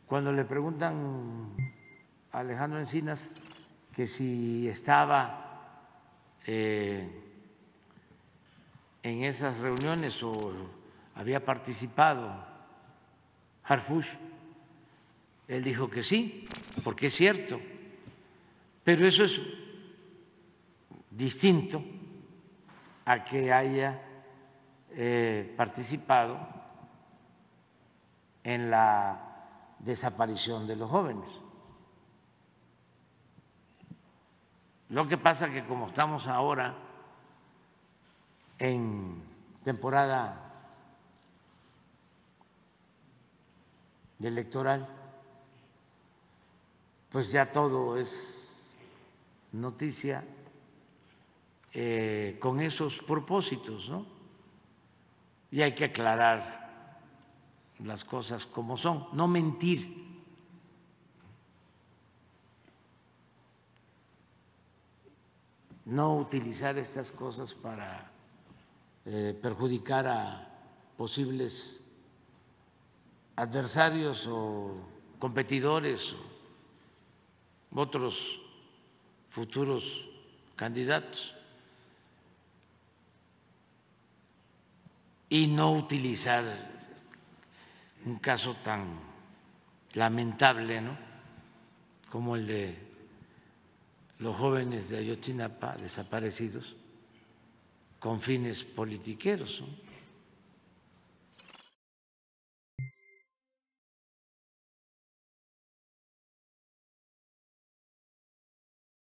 Cuando le preguntan a Alejandro Encinas que si estaba en esas reuniones o había participado Harfuch, él dijo que sí, porque es cierto, pero eso es distinto a que haya participado en la desaparición de los jóvenes. Lo que pasa es que como estamos ahora en temporada electoral, pues ya todo es noticia con esos propósitos, ¿no? Y hay que aclarar las cosas como son, no mentir. No utilizar estas cosas para perjudicar a posibles adversarios o competidores o otros futuros candidatos, y no utilizar un caso tan lamentable, ¿no?, como el de los jóvenes de Ayotzinapa desaparecidos con fines politiqueros, ¿no?